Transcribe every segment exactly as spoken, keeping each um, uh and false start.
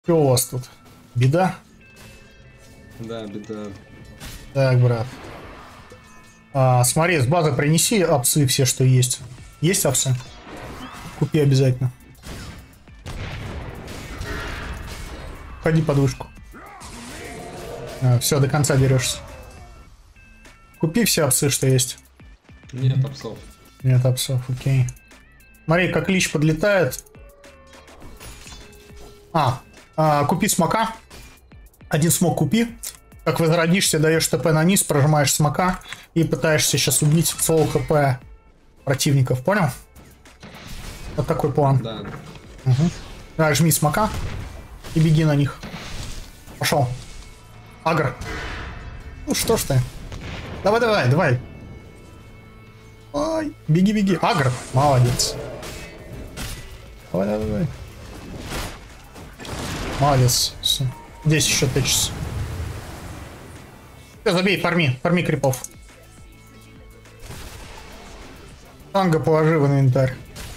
Что у вас тут? Беда? Да, беда. Так, брат. А, смотри, с базы принеси апсы все, что есть. Есть апсы? Купи обязательно. Ходи под вышку. А, все, до конца дерешься. Купи все апсы, что есть. Нет апсов. Нет апсов, окей. Смотри, как лич подлетает. А, а купи смока. Один смок купи. Как возродишься, даешь ТП на низ, прожимаешь смока и пытаешься сейчас убить соло хп противников, понял? Вот такой план. Да. Угу. Давай, жми смока и беги на них. Пошел. Агр. Ну что ж ты? Давай, давай, давай. Ой, беги, беги. Агр. Молодец. Давай, давай, давай. Молодец. Все. Здесь еще тычется. Все, забей, фарми. Фарми крипов. Танго положи в инвентарь.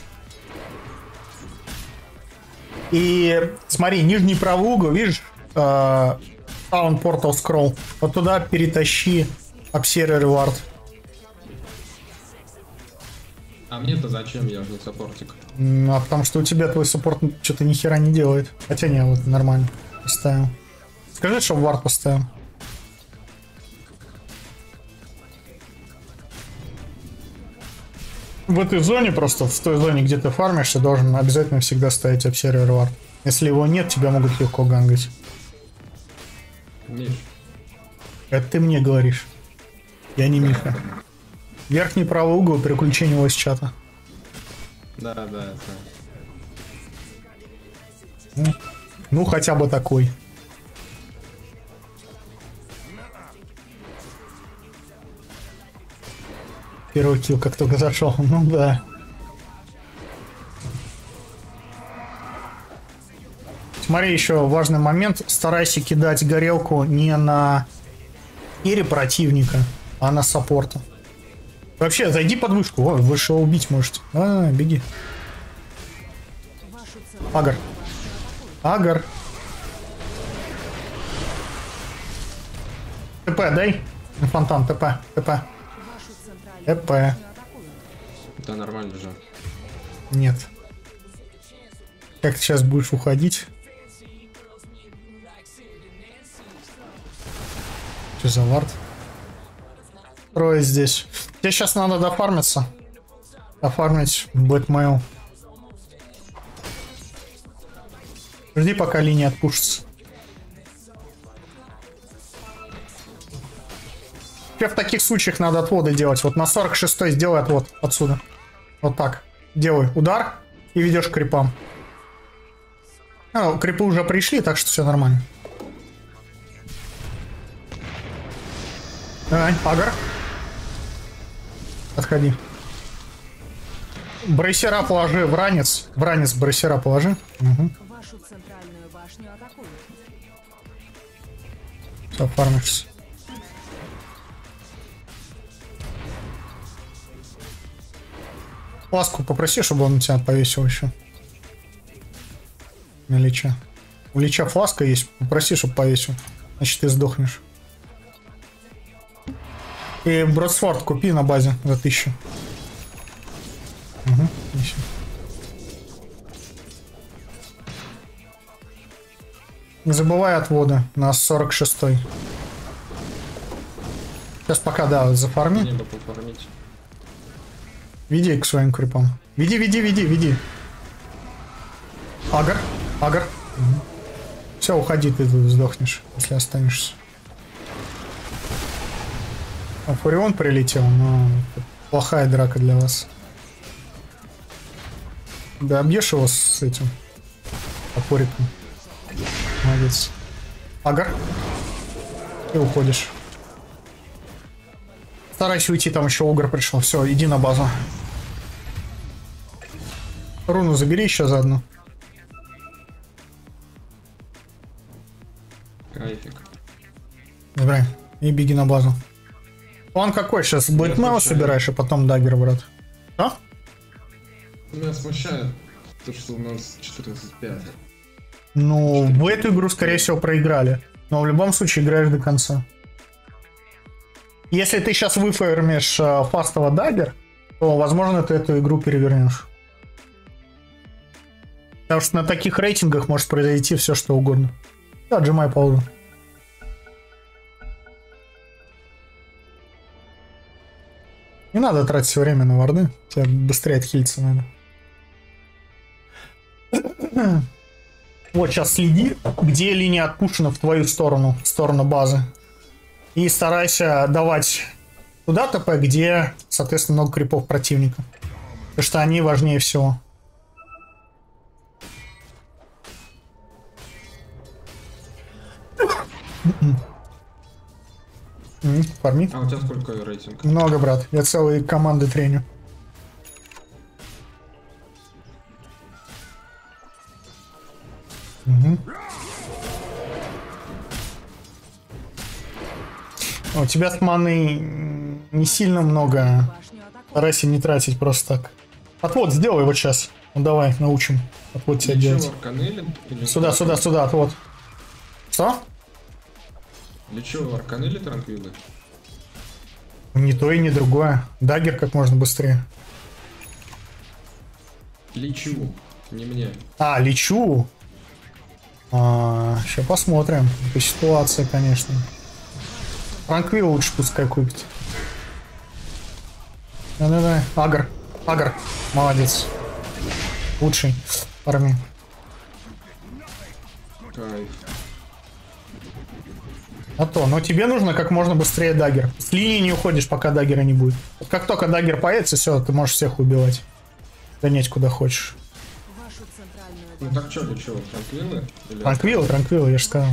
И смотри, нижний правый угол, видишь? Town Portal Scroll. Вот туда перетащи Observer Reward. А мне-то зачем? Я же не саппортик. А потому что у тебя твой саппорт что-то ни хера не делает. Хотя не, вот нормально. Поставил. Скажи, чтобы вард поставил. В этой зоне, просто в той зоне, где ты фармишь, ты должен обязательно всегда ставить Observer Reward. Если его нет, тебя могут легко гангать. Миш. Это ты мне говоришь. Я не Миха. Верхний правый угол, переключение voice чата. Да, да, да. Ну, ну хотя бы такой. Первый килл как только зашел. Ну да. Смотри, еще важный момент. Старайся кидать горелку не на ире противника, а на саппорта. Вообще, зайди под вышку. О, выше убить можете. А, беги. Агар. Агар. ТП дай. Фонтан, ТП. ТП. ТП. Да, нормально же. Нет. Как ты сейчас будешь уходить? Что за вард? Трое здесь. Тебе сейчас надо дофармиться. Дофармить Бэтмейл. Жди, пока линия отпушится. Тебе в таких случаях надо отводы делать. Вот на сорок шестой сделай отвод отсюда. Вот так. Делай удар и ведешь к крипам. Ну, крипы уже пришли, так что все нормально. Давай, агр. Отходи. Брейсера положи в ранец. В ранец брейсера положи. Угу. Вашу центральную башню атакуют. Все, фармишься. Фласку попроси, чтобы он тебя повесил еще. На лича. У лича фласка есть, попроси, чтобы повесил. Значит, ты сдохнешь. И Бродсфорд купи на базе за тысячу. Угу, еще. Не забывай отводы на сорок шестой. Сейчас пока, да, зафарми. Небо пофармить. Веди к своим крипам. Веди, веди, веди, веди. Агр, агр. Угу. Все, уходи, ты тут сдохнешь, если останешься. А Фурион прилетел, но плохая драка для вас. Да, объешь его с этим топориком. Молодец. Агар. И уходишь. Старайся уйти, там еще Огр пришел. Все, иди на базу. Руну забери еще заодно. Кайфик. Забирай. И беги на базу. План какой сейчас? Будет мало собираешь, а потом даггер, брат. А? Меня смущает то, что у нас четырнадцать пять. Ну, в эту игру, скорее всего, проиграли. Но в любом случае играешь до конца. Если ты сейчас выфармишь э, фастово даггер, то, возможно, ты эту игру перевернешь. Потому что на таких рейтингах может произойти все, что угодно. Да, отжимай паузу. Не надо тратить все время на варды. Тебе быстрее отхилиться надо. Вот сейчас следи, где линия отпушена в твою сторону, в сторону базы. И старайся давать туда ТП, где, соответственно, много крипов противника. Потому что они важнее всего. Фарми. А у тебя сколько рейтинг? Много, брат. Я целые команды треню. Угу. У тебя с маной не сильно много. Старайся не тратить просто так. Отвод сделай вот сейчас. Ну давай, научим. Отвод тебя делать. Сюда, сюда, сюда, отвод. Что? Для чего, арканы или транквилы? Ни то и ни другое. Даггер как можно быстрее. Лечу, не мне. А, лечу. А, сейчас посмотрим. По ситуации, конечно. Транквил лучше пускай купит. Да-да-да. Агр. Агр. Молодец. Лучший. Фарми. Кайф. А то, но тебе нужно как можно быстрее даггер. С линии не уходишь, пока даггера не будет. Вот как только даггер появится, все, ты можешь всех убивать. Гонять куда хочешь. Ну так что, для чего? Транквилы? Или... Транквилы, транквилы, я же сказал.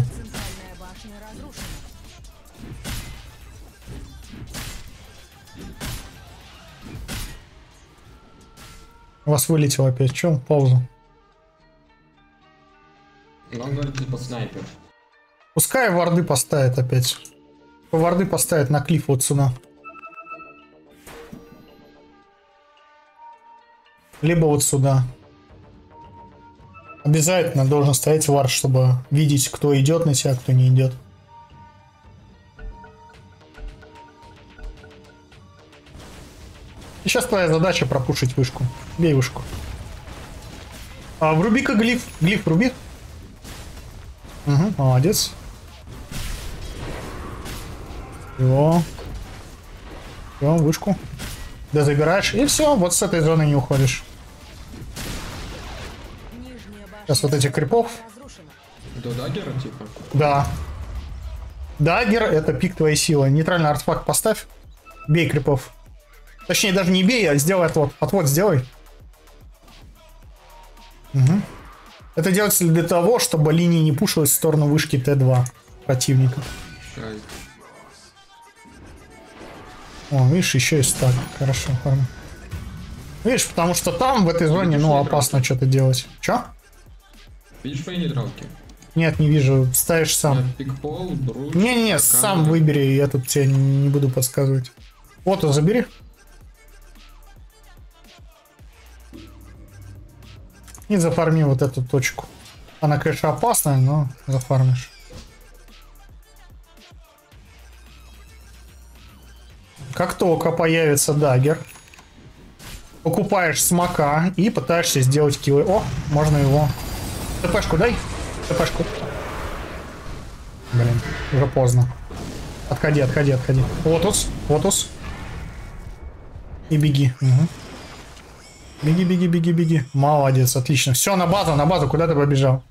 У вас вылетел опять. Че? Паузу. Ну, он говорит, типа снайпер. Пускай варды поставит опять. Варды поставит на клифф вот сюда. Либо вот сюда. Обязательно должен стоять вард, чтобы видеть, кто идет на тебя, кто не идет. И сейчас твоя задача пропушить вышку. Бей вышку. А, вруби-ка глиф. Глиф вруби. Угу, молодец. Все. Все, вышку. Да, забираешь. И все, вот с этой зоны не уходишь. Сейчас вот этих крипов. До даггера, типа? Да. Даггер — это пик твоей силы. Нейтральный артефакт поставь. Бей крипов. Точнее, даже не бей, а сделай отвод. Отвод сделай. Угу. Это делается для того, чтобы линия не пушилась в сторону вышки Т два противника. Кайф. О, видишь, еще и стак. Хорошо, форма. Видишь, потому что там, в этой зоне, ну, опасно что-то делать. Че? Видишь мои нейтралки? Нет, не вижу. Ставишь сам. Пикпол, бруч, Не-не-не, сам выбери, я тут тебе не буду подсказывать. Вот, забери. И зафарми вот эту точку. Она, конечно, опасная, но зафармишь. Как только появится даггер, покупаешь смока и пытаешься сделать киллы. О, можно его. ТПшку дай. ТПшку. Блин, уже поздно. Отходи, отходи, отходи. Лотус, лотус. И беги. Угу. Беги, беги, беги, беги. Молодец, отлично. Все, на базу, на базу. Куда ты побежал?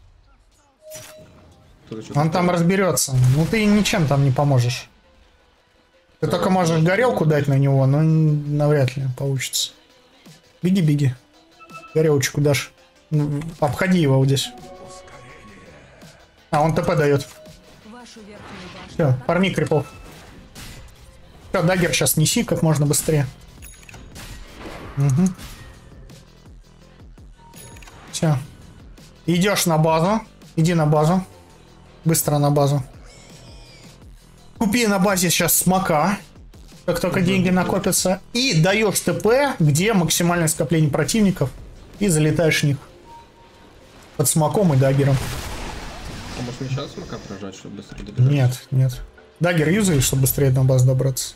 Он там разберется. Ну ты ничем там не поможешь. Ты только можешь горелку дать на него, но навряд ли получится. Беги, беги. Горелочку дашь. Обходи его вот здесь. А, он ТП дает. Все, фарми крипов. Все, даггер сейчас неси как можно быстрее. Угу. Все. Идешь на базу. Иди на базу. Быстро на базу. Купи на базе сейчас смока. Как только деньги накопятся. И даешь ТП, где максимальное скопление противников. И залетаешь в них. Под смоком и даггером. А может мне сейчас смока прожать, чтобы быстрее добежать? Нет, нет. Дагер юзай, чтобы быстрее на базу добраться.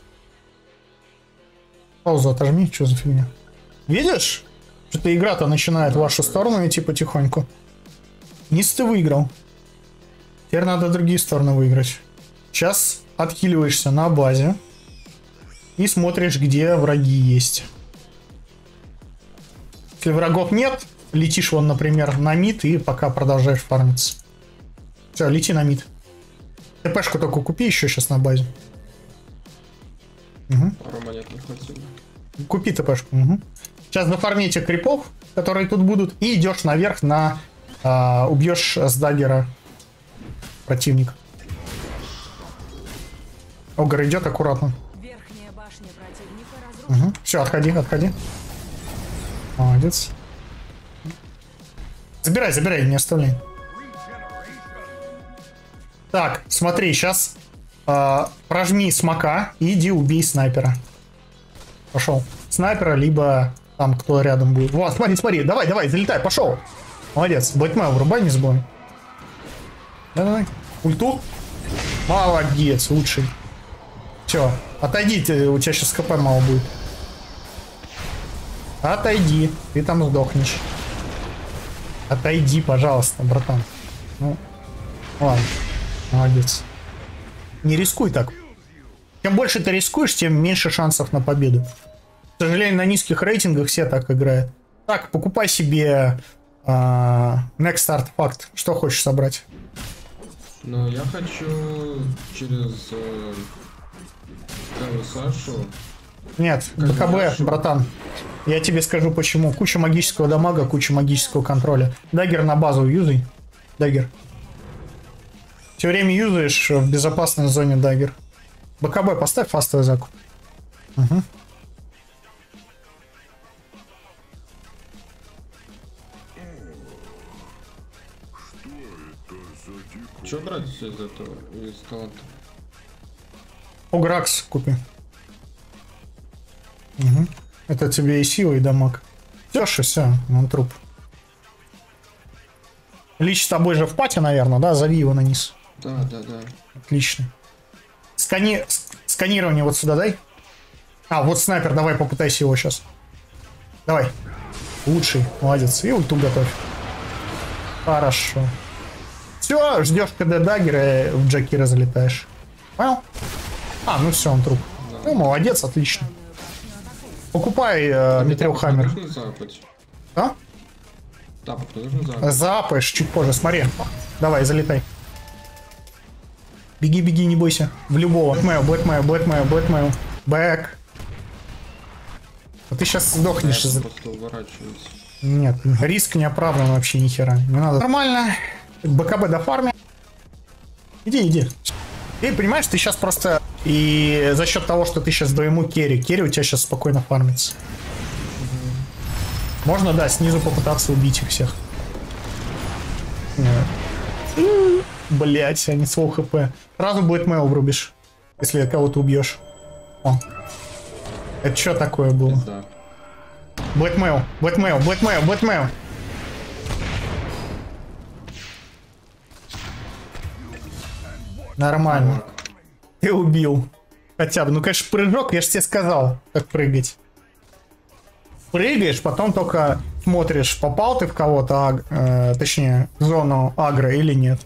Паузу отожми, что за фигня? Видишь? Что-то игра-то начинает в вашу сторону идти потихоньку. Низ ты выиграл. Теперь надо другие стороны выиграть. Сейчас отхиливаешься на базе. И смотришь, где враги есть. Если врагов нет, летишь вон, например, на мид и пока продолжаешь фармиться. Все, лети на мид. ТПшку только купи еще сейчас на базе. Угу. Пару монет не хватило. Купи ТПшку. Угу. Сейчас зафармите крипов, которые тут будут, и идешь наверх на... А, убьешь с даггера противника. Огр идет аккуратно. Верхняя башня противника разрушена. Угу. Все, отходи, отходи. Молодец. Забирай, забирай, не оставляй. Так, смотри, сейчас э, прожми смока и иди убей снайпера. Пошел. Снайпера, либо там кто рядом будет. Вот, смотри, смотри, давай, давай, залетай, пошел. Молодец, Бэтмен врубай, не забывай. Давай, ульту. Молодец, лучший. Все, отойди, ты, у тебя сейчас КП мало будет. Отойди, ты там сдохнешь. Отойди, пожалуйста, братан. Ну, ладно, молодец. Не рискуй так. Чем больше ты рискуешь, тем меньше шансов на победу. К сожалению, на низких рейтингах все так играют. Так, покупай себе uh, Next Artifact. Что хочешь собрать? Ну, я хочу через э, Сашу. Нет, БКБ, братан. Я тебе скажу почему. Куча магического дамага, куча магического контроля. Даггер на базу юзай. Даггер. Все время юзаешь в безопасной зоне даггер. БКБ поставь фастовый закуп. Угу. Что брать из этого, из таланта? Огракс купи. Угу. Это тебе и сила, и дамаг. Все, все, он труп. Лич с тобой же в пати, наверное, да? Зови его на низ. Да, да, да. Отлично. Скани... Сканирование вот сюда дай. А, вот снайпер, давай попытайся его сейчас. Давай. Лучший, молодец. И ульту готовь. Хорошо. Все, ждешь КД даггера, в Джакира залетаешь. Понял? А, ну все, он труп. Да. Ну, молодец, отлично. Покупай э, Митрил Хаммер. А? Тапок нужно запать. Запаешь чуть позже, смотри. Давай, залетай. Беги, беги, не бойся. В любого. Блэкмейл, блэкмейл, блэкмейл, блэкмейл. Бэк. А ты сейчас сдохнешь. Я за... Нет, риск не оправдан вообще ни хера. Не надо. Нормально. БКБ до фарме. Иди, иди. Ты понимаешь, ты сейчас просто... И за счет того, что ты сейчас двоему керри, керри у тебя сейчас спокойно фармится. Угу. Можно, да, снизу попытаться убить их всех. Блять, они с лоу хп. Сразу будет мейл врубишь, если кого-то убьешь. О. Это что такое было? Блэкмейл, блэкмейл, блэкмейл, блэкмейл. Нормально. Ты убил. Хотя бы. Ну, конечно, прыжок, я же тебе сказал, как прыгать. Прыгаешь, потом только смотришь, попал ты в кого-то, э, точнее, в зону агро или нет.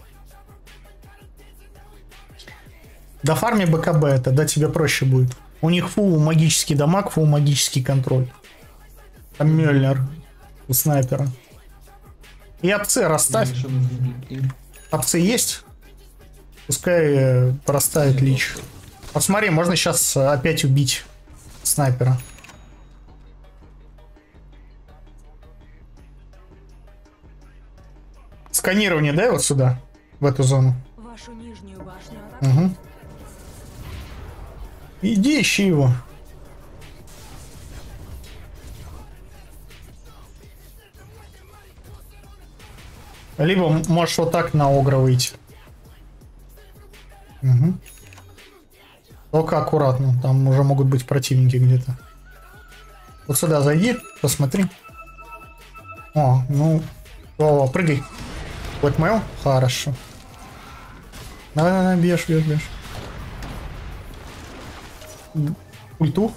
До фарме БКБ, тогда тебе проще будет. У них фул магический дамаг, фул магический контроль. Там Мёльнир у снайпера. И опцы расставь. Опцы есть? Пускай простает лич. Вот смотри, можно сейчас опять убить снайпера. Сканирование дай вот сюда, в эту зону. Вашу нижнюю башню. Угу. Иди ищи его. Либо можешь вот так на огра выйти. Угу. Только аккуратно, там уже могут быть противники где-то. Вот сюда зайди, посмотри. О, ну, о, прыгай. Блэкмейл? Хорошо. Давай, давай, бьешь, бьешь, бьешь. Ульту.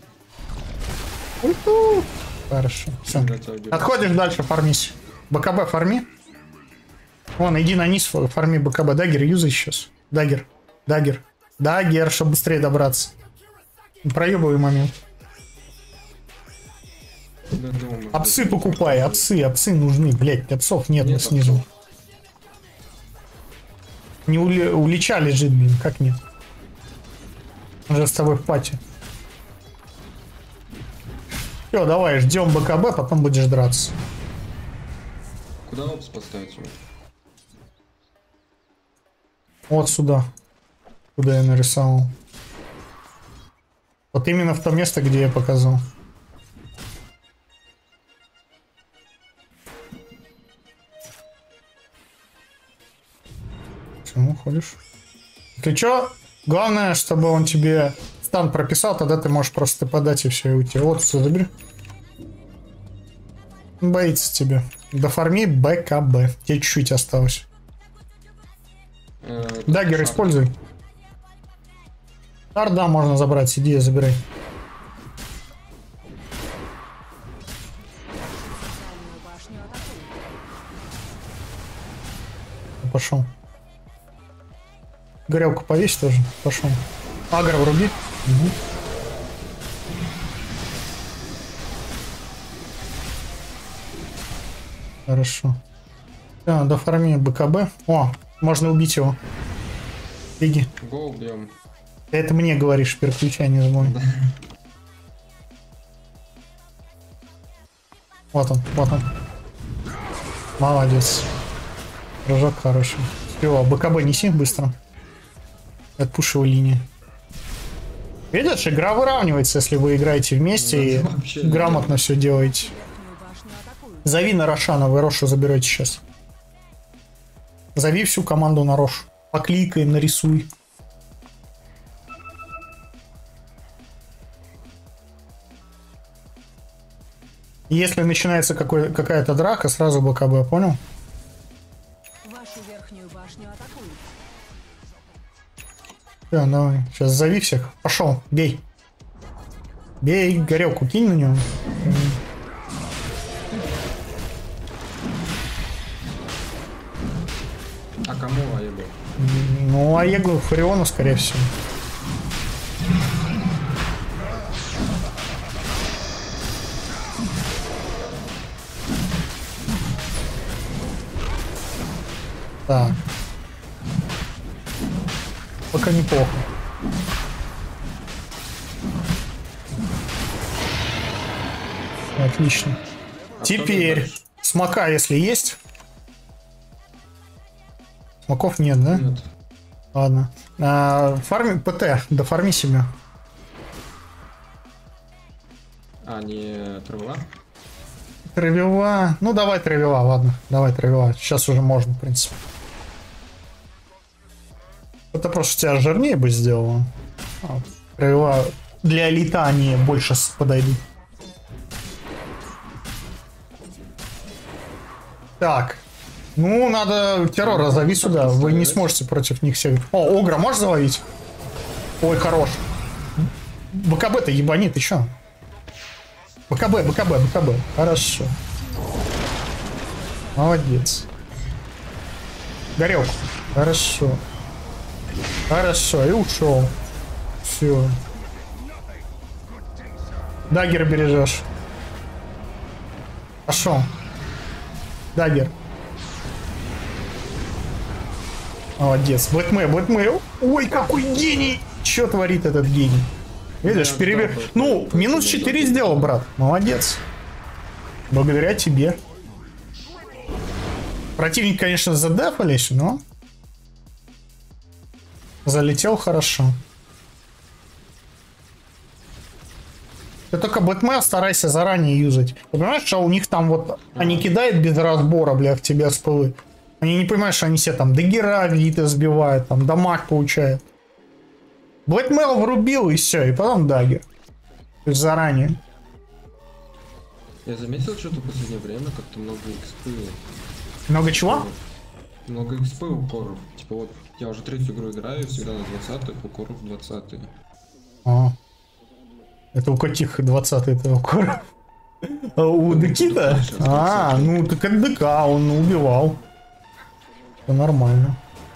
Ульту. Хорошо. Все. Отходишь дальше, фармись. БКБ фарми. Вон, иди на низ, фарми БКБ. Дагер юзай сейчас. Дагер. Дагер. Дагер, чтобы быстрее добраться. Проебывай момент. Апсы покупай, апсы, апсы нужны, блять, апсов нет, нет снизу. Апсов. Не ули... улича лежит, блин, как нет? Он же с тобой в пати. Все, давай, ждем БКБ, потом будешь драться. Куда опс поставить? Вот сюда. Куда я нарисовал. Вот именно в то место, где я показал. Почему ходишь? Ты чё? Главное, чтобы он тебе стан прописал, тогда ты можешь просто подать и все, и уйти. Вот, все, забери. Боится тебя. Дофарми БКБ. Тебе чуть-чуть осталось. Э, Дагер используй. Шар, да, можно забрать. Сиди, забирай. Пошел. Горелку повесь тоже. Пошел. Агро вруби. Угу. Хорошо. Да, дофарми БКБ. О, можно убить его. Беги. Го убьем. Ты это мне говоришь, переключай, не забывай. Да. Вот он, вот он. Молодец. Прыжок хороший. Все, БКБ неси быстро. Отпушивай линию. Видишь, игра выравнивается, если вы играете вместе да, и грамотно все делаете. Зови на Рошана, вы Рошу заберете сейчас. Зови всю команду на Рошу. Покликаем, нарисуй. Если начинается какая-то драка, сразу БКБ, понял? Вашу верхнюю башню атакуют. Все, давай. Сейчас зови всех. Пошел, бей. Бей, горелку кинь на него. А кому Аегу? Ну, Аегу Фариону, скорее всего. Так. Пока неплохо. Отлично. А теперь смока, если есть. Смоков нет, да? Нет. Ладно. А, фарми ПТ, дофарми себя. А, не травела? Травела. Ну давай травела, ладно. Давай травела. Сейчас уже можно, в принципе. Это просто тебя жирнее бы сделало. А, травела для элита они больше подойдут. Так. Ну, надо террора зови сюда. Вы не сможете против них всех. О, Огра можешь заловить? Ой, хорош. БКБ-то ебани, ты чё? БКБ, БКБ, БКБ. Хорошо. Молодец. Горелку. Хорошо. Хорошо, и ушел. Все. Дагер бережешь. Пошел. Дагер. Молодец. Блэкмэй, Блэкмэй. Ой, какой гений! Что творит этот гений? Видишь, перебер... Ну, минус четыре сделал, брат. Молодец. Благодаря тебе. Противник, конечно, задефались, но... Залетел хорошо. Ты только Бэтмен старайся заранее юзать. Ты понимаешь, что у них там вот... Они кидают без разбора, бля, в тебя спылы. Они не понимают, что они все там дагера какие-то сбивают, там дамаг получают. Блэкмейл врубил и все, и потом дагер. То есть заранее. Я заметил, что-то в последнее время как-то много экспы. Много чего? Много экспы у коров. Типа вот я уже третью игру играю, всегда на двадцатых, у коров двадцатые. А. Это у каких двадцатый, это у коров? А у Декита? А, ну так это ДК, он убивал. Это нормально.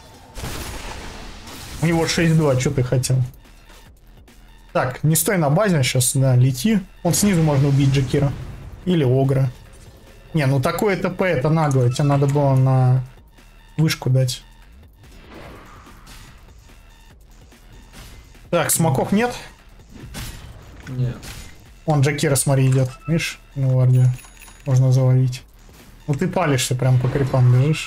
У него шесть два, что ты хотел? Так, не стой на базе сейчас, да, лети. Он снизу можно убить Джекира. Или Огра. Не, ну такое ТП это нагло. Тебе надо было на вышку дать. Так, смоков нет? Нет. Вон Джекира, смотри, идет. Видишь? Ну, гвардию. Можно заловить. Ну ты палишься прям по крипам, видишь?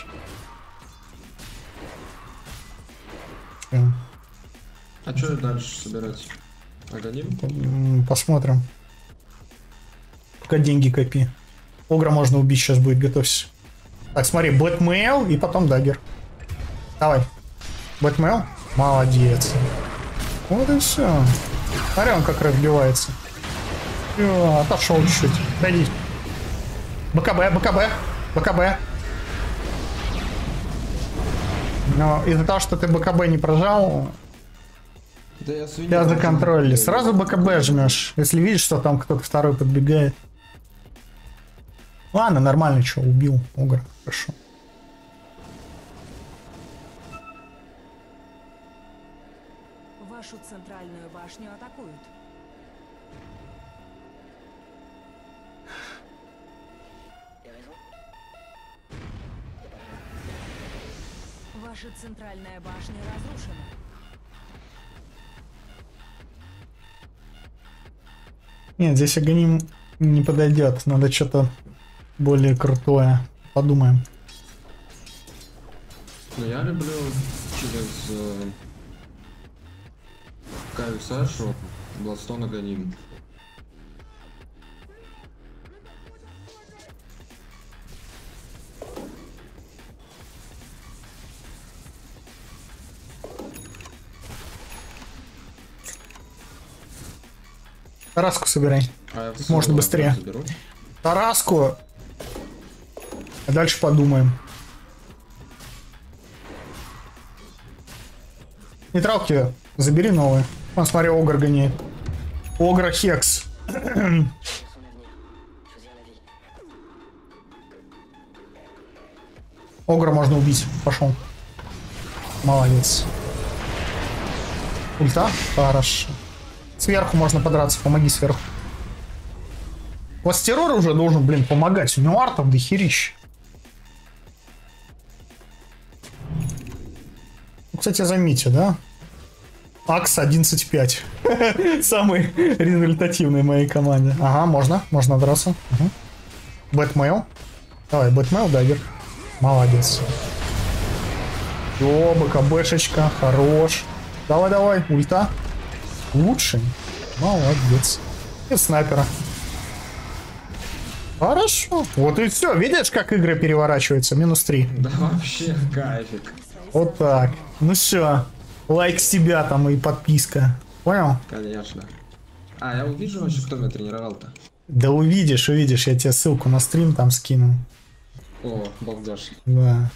А что дальше собирать? Агоним? Посмотрим. Пока деньги копи. Огра можно убить, сейчас будет, готовься. Так, смотри, Бэтмейл и потом Даггер. Давай. Бэтмейл? Молодец. Вот и все. Смотри, он как разбивается. Все, отошел чуть-чуть. Дойди. БКБ, БКБ, БКБ. Но из-за того, что ты БКБ не прожал, да я тебя законтролили. Сразу БКБ жмешь, если видишь, что там кто-то второй подбегает. Ладно, нормально, что, убил Огра. Хорошо. Вашу центральную башню атакуют. Ваша центральная башня разрушена. Нет, здесь Агоним не подойдет. Надо что-то более крутое. Подумаем. Ну я люблю через э, Каю Сашу, Бладстон Агоним. Тараску собирай. А Можно быстрее. Заберу. Тараску. А дальше подумаем. Нейтралки забери новые. Вон, смотри, Огр гоняет. Огра Хекс. Огра можно убить. Пошел. Молодец. Ульта? Хорошо. Сверху можно подраться. Помоги сверху. У вас террор уже должен, блин, помогать. У него артов дохерища. Ну, кстати, заметьте, да? Акс одиннадцать пять. Самый результативный в моей команде. Ага, можно. Можно драться. Угу. Бэтмейл. Давай, Бэтмейл, Даггер. Молодец. О, БКБшечка. Хорош. Давай, давай. Ульта. Лучший. Молодец. И снайпера. Хорошо. Вот и все. Видишь, как игры переворачиваются? Минус три. Да вообще кайфик. Вот так. Ну все. Лайк с тебя там и подписка. Понял? Конечно. А, я увижу вообще, кто меня тренировал-то. Да увидишь, увидишь. Я тебе ссылку на стрим там скину. О, балдеж. Да.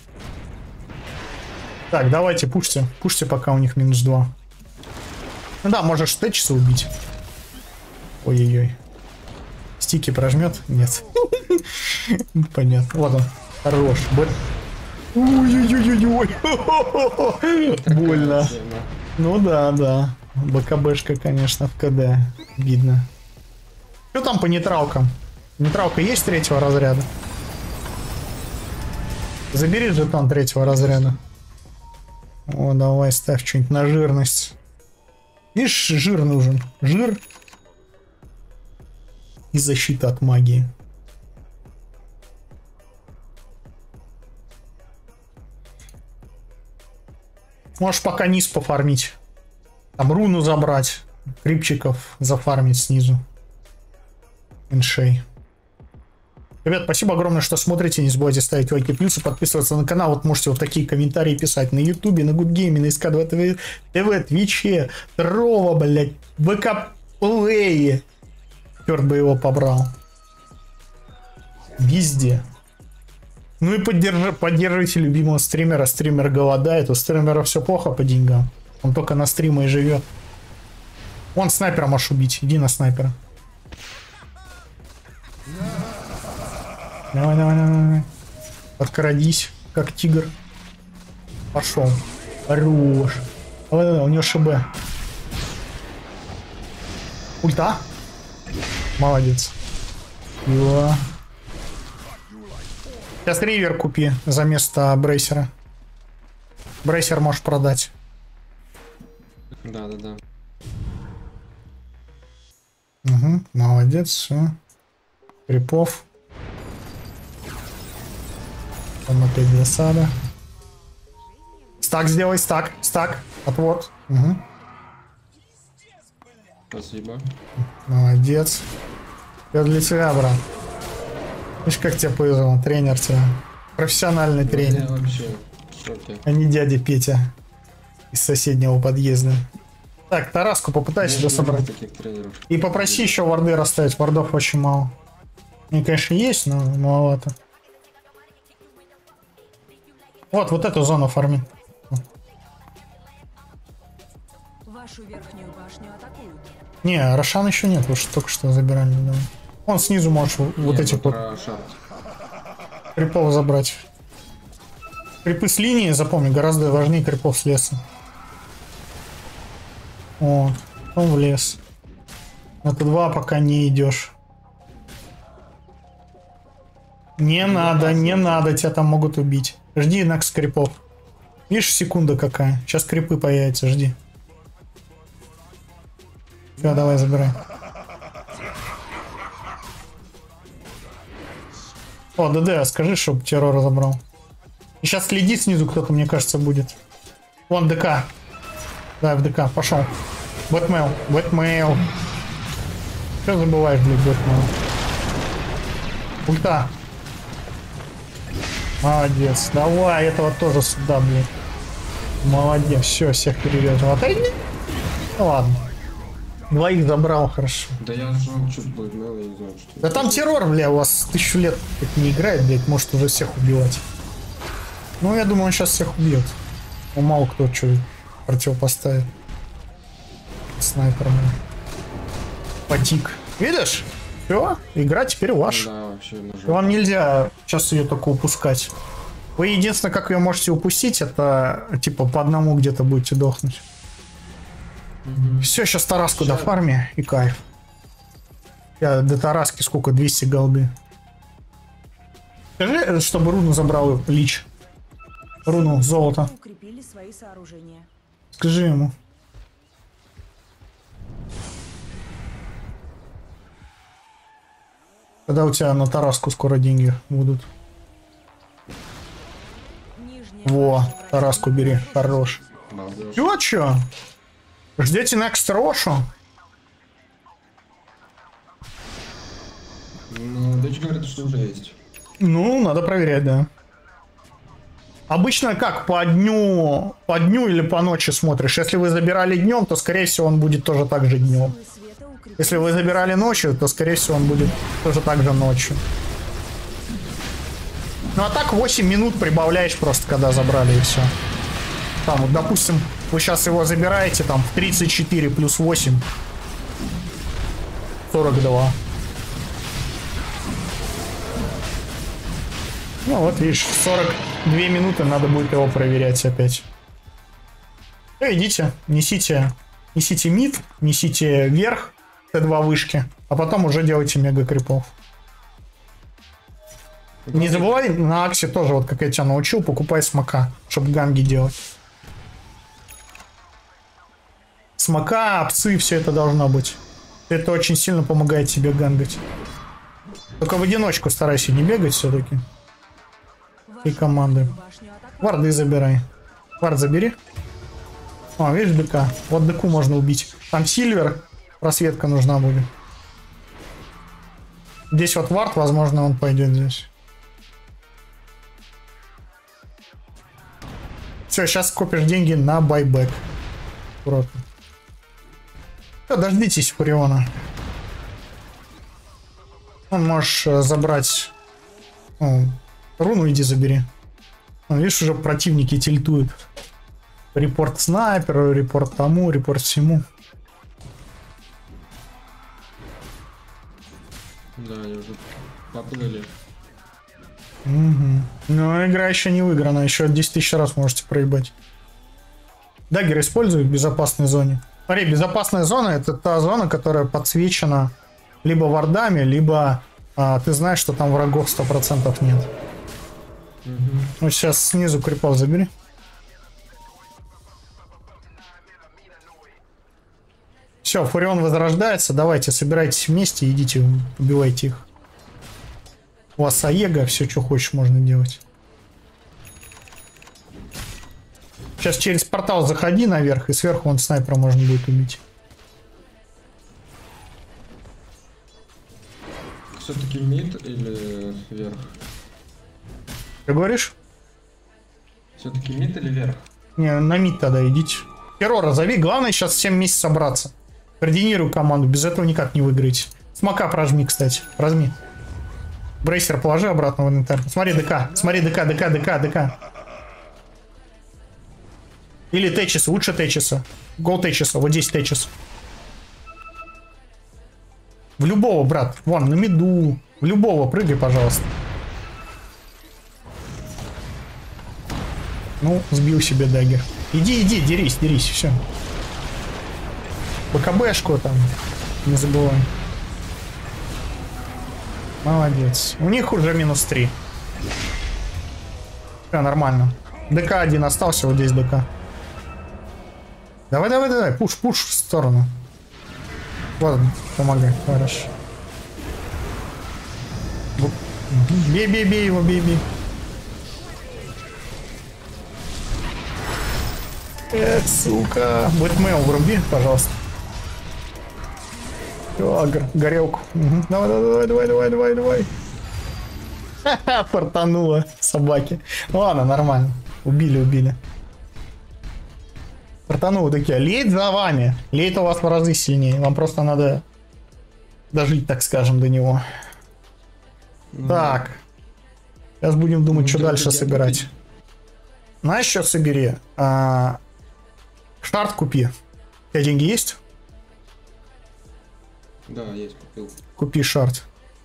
Так, давайте, пушьте. Пушьте, пока у них минус два. Ну да, можешь Тэтчиса убить. Ой-ой-ой. Стики прожмет? Нет. Понятно. Вот он. Хорош. Ой-ой-ой-ой-ой. Больно. Ну да, да. БКБшка, конечно, в КД. Видно. Что там по нейтралкам? Нейтралка есть третьего разряда? Забери жетон третьего разряда. О, давай, ставь что-нибудь на жирность. Видишь, жир нужен. Жир и защита от магии. Можешь пока низ пофармить. Там руну забрать. Крипчиков зафармить снизу. Иншей. Ребят, спасибо огромное, что смотрите. Не забывайте ставить лайки, плюсы, подписываться на канал. Вот можете вот такие комментарии писать на ютубе, на Гудгейме, на эс ка два тэ вэ, Твиче, Трова, блять, ВК Плее. Черт бы его побрал. Везде. Ну и поддержи, поддержите любимого стримера. Стример голодает. У стримера все плохо по деньгам. Он только на стриме и живет. Вон снайпера можешь убить. Иди на снайпера. Давай, давай, давай, давай. Подкрадись, как тигр. Пошел. Хорош. Давай, давай, у него ШБ. Ульта. Молодец. Его. Сейчас ривер купи за место брейсера. Брейсер можешь продать. Да, да, да. Угу, молодец, все. Крипов. Там опять засада. Стак сделай, стак, стак, отвод. Угу. Спасибо. Молодец. Я для тебя, брат. Видишь, как тебе повезло, тренер тебя. Профессиональный тренер. Я вообще в шоке. А не дядя Петя из соседнего подъезда. Так, Тараску попытайся Я не собрать. люблю таких тренеров. И попроси еще варды расставить. Вардов очень мало. Они, конечно, есть, но маловато. Вот, вот эту зону фарми. Вашу верхнюю башню атакуют. Не, Рошан еще нет, вы же только что забирали. Да. Вон снизу можешь вот Нет, этих вот про шарт. крипов забрать. Крипы с линии, запомни, гораздо важнее крипов с леса. О, он в лес. На Т два пока не идешь. Не надо, не надо, тебя там могут убить. Жди инакс крипов. Видишь, секунда какая. Сейчас крипы появятся, жди. Все, давай, забирай. О, ДД, скажи, чтобы террор забрал. И сейчас следи снизу кто-то, мне кажется, будет. Вон ДК. Да, в ДК, пошел. Бэтмейл, Бэтмейл. Что забываешь, блядь, Бэтмейл? Ульта. Молодец. Давай, этого тоже сюда, блядь. Молодец, все, всех перерезал. Отойди. Ну ладно. Двоих забрал, хорошо. Да я жёг чуть Бэтмейл, я не знаю, что. Да там террор, бля, у вас тысячу лет так не играет, блядь, может уже всех убивать. Ну, я думаю, он сейчас всех убьет. Ну, мало кто что противопоставит. Снайпером. Потик. Видишь? Все, игра теперь ваша. Да, вообще нажал. Вам нельзя сейчас ее только упускать. Вы единственное, как ее можете упустить, это типа по одному где-то будете дохнуть. Угу. Все, сейчас Тараску до фарме и кайф. Я до Тараски сколько? двести голды. Скажи, чтобы руну забрал Лич. Руну, золото. Укрепили свои сооружения. Скажи ему. Когда у тебя на Тараску скоро деньги будут. Нижняя Во, башня Тараску противника бери, защищена. хорош. Балдеж. Чё, чё? Ждете Next Рошу? Ну, Дэч говорит, что уже есть. Ну, надо проверять, да. Обычно как, по дню, по дню или по ночи смотришь? Если вы забирали днем, то, скорее всего, он будет тоже так же днем. Силы света укрепили Если вы свои забирали ночью, то, скорее всего, он будет тоже так же ночью. Ну, а так восемь минут прибавляешь просто, когда забрали, и все. Там, вот, допустим, вы сейчас его забираете, там, в тридцать четыре плюс восемь. сорок два. Ну, вот, видишь, сорок две минуты надо будет его проверять опять. Ну, идите, несите, несите мид, несите вверх, Т два вышки, а потом уже делайте мега крипов. Не забывай на Аксе тоже, вот как я тебя научил, покупай смока, чтобы ганги делать. Смока, опцы, все это должно быть. Это очень сильно помогает тебе гангать. Только в одиночку старайся не бегать все-таки. И Вашу команды. верхнюю башню атакуют. Варды забирай. Вард забери. О, видишь, ДК. Вот ДКу можно убить. Там Сильвер. Просветка нужна будет. Здесь вот вард, возможно, он пойдет здесь. Все, сейчас копишь деньги на байбек. Аккуратно. Все, дождитесь Фуриона. Он можешь э, забрать, ну, Руну иди забери. Ну, видишь, уже противники тильтуют. Репорт снайперу, репорт тому, репорт всему. Да, они уже поплыли. Угу. Но игра еще не выиграна, еще десять тысяч раз можете проебать. Даггер используй в безопасной зоне. Смотри, безопасная зона — это та зона, которая подсвечена либо вардами, либо а, ты знаешь, что там врагов сто процентов нет. Угу. Ну сейчас снизу крипов забери. Все, Фурион возрождается, давайте, собирайтесь вместе, идите, убивайте их. У вас Аега, все, что хочешь, можно делать. Сейчас через портал заходи наверх, и сверху он снайпера можно будет убить. Все-таки мид или вверх? Ты говоришь? Все-таки мид или вверх? Не, на мид тогда идите. Террора зови, главное сейчас всем вместе собраться. Координируй команду, без этого никак не выиграете. Смока прожми, кстати, разми. Брейсер положи обратно в инвентарь. Смотри ДК, смотри ДК, ДК, ДК, ДК. Или Течис, лучше Течиса. Гол Течиса, вот здесь Течис. В любого, брат, вон, на миду. В любого прыгай, пожалуйста. Ну, сбил себе даггер. Иди, иди, дерись, дерись, все. БКБшку там, не забывай. Молодец. У них уже минус три. Все, нормально. ДК один остался, вот здесь ДК. Давай, давай, давай, пуш, пуш в сторону. Ладно, помогай, хорошо. Бей, бей, бей его, бей, бей. Эх, сука. Бэтмейл вруби, пожалуйста. О, горелку. Угу. Давай, давай, давай, давай, давай, давай. Ха-ха, фартануло собаки. Ладно, нормально. Убили, убили. Фартануло такие. Лейт за вами. Лейт у вас в разы сильнее. Вам просто надо дожить, так скажем, до него. Mm. Так. Сейчас будем думать, mm, что дальше собирать. Купить. Знаешь, что собери? А... Шарт купи. У тебя деньги есть? Да, есть, купил. Купи шарт.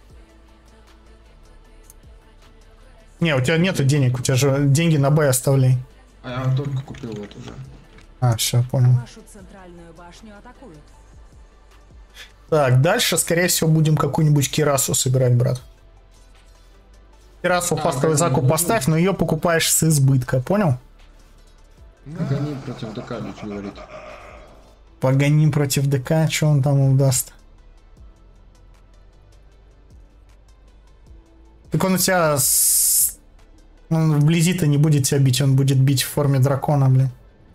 Не, у тебя нету денег, у тебя же деньги на Б оставляй. А я только купил вот уже. А, все, понял. Вашу центральную башню атакуют. Так, дальше, скорее всего, будем какую-нибудь кирасу собирать, брат. Кирасу в пастовый закуп поставь, но ее покупаешь с избытка, понял? Погони против ДК, Лич говорит. Погони против ДК, что он там удаст? Так он у тебя с... Он вблизи-то не будет тебя бить, он будет бить в форме дракона, блин.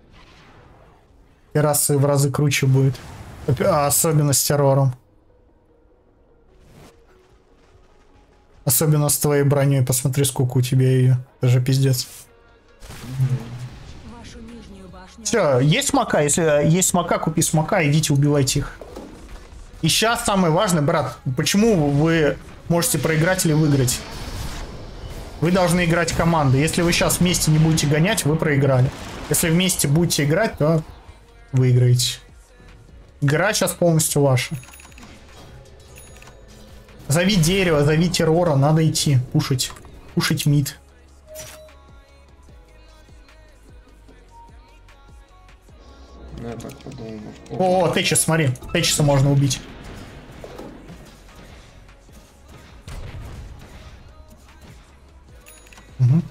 Кирасы в разы круче будет. А особенно с террором. Особенно с твоей броней. Посмотри, сколько у тебя ее. Это же пиздец. Все, есть смока? Если есть смока, купи смока, идите убивайте их. И сейчас самое важное, брат, почему вы можете проиграть или выиграть? Вы должны играть командой. Если вы сейчас вместе не будете гонять, вы проиграли. Если вместе будете играть, то выиграете. Игра сейчас полностью ваша. Зови дерево, зови террора, надо идти, кушать. Кушать мид. Я так подумал. О, Течис, смотри. Течиса можно убить. Угу.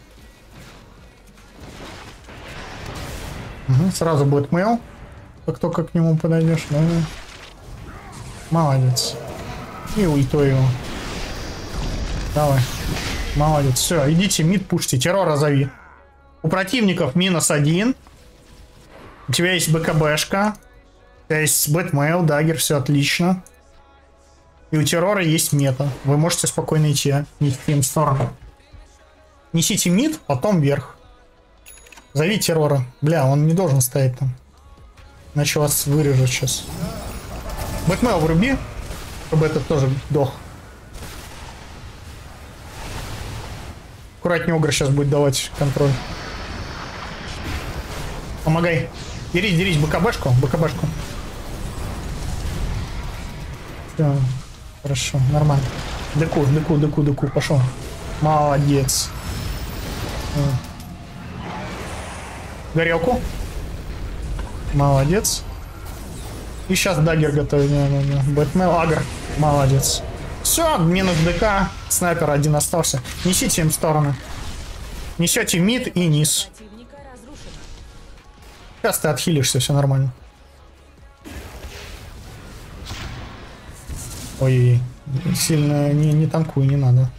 Угу, сразу будет мейл. Как только к нему подойдешь. Да. Молодец. И ультой его. Давай. Молодец. Все, идите мид пушьте. Террора зови. У противников минус один. У тебя есть БКБшка. У тебя есть бэтмейл, даггер, все отлично. И у террора есть мета. Вы можете спокойно идти, нести им в сторону. Несите мид, потом вверх. Зови террора. Бля, он не должен стоять там. Иначе вас вырежут сейчас. Бэтмейл вруби, чтобы этот тоже дох. Аккуратнее, Огр сейчас будет давать контроль. Помогай. Дерись, дерись, БКБшку, БКБшку. Все, хорошо, нормально. Деку, деку, деку, деку, пошел. Молодец. Горелку. Молодец. И сейчас даггер готовит. Бэтмен, агр. Молодец. Все, минус ДК. Снайпер один остался. Несите им в стороны. Несете мид и низ. Противника разрушено. Сейчас ты отхилишься, все нормально. Ой-ой-ой. Сильно не, не танкуй, не надо.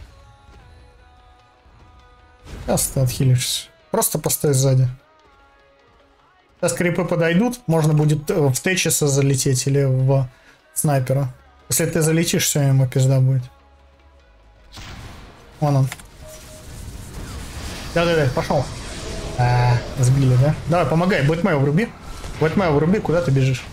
Сейчас ты отхилишься. Просто постой сзади. Сейчас крипы подойдут, можно будет в Течиса залететь или в снайпера. Если ты залетишь, все, ему пизда будет. Вон он. Да-да-да, пошел. А, сбили, да? Давай, помогай, Бэтмея вруби. Бэтмея вруби, куда ты бежишь?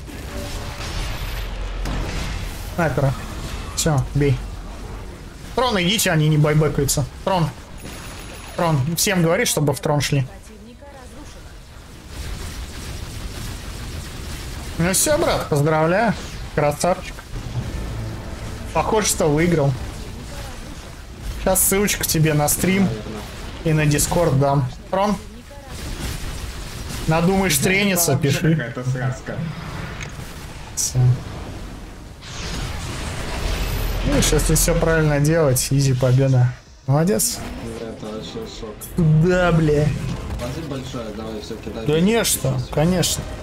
Снайпера. Все, бей. Трон, идите, они не байбекаются. Трон. Трон. Всем говори, чтобы в трон шли. Противника разрушено. Ну все, брат, поздравляю. Красавчик. Похоже, что выиграл. Сейчас ссылочку тебе на стрим и на Дискорд дам. Трон. Надумаешь трениться, пиши. Какая-то сраска. Все. Видишь, если все правильно делать, изи победа. Молодец. Это вообще шок. Да, бля. Спасибо большое, давай все кидай. Конечно, конечно.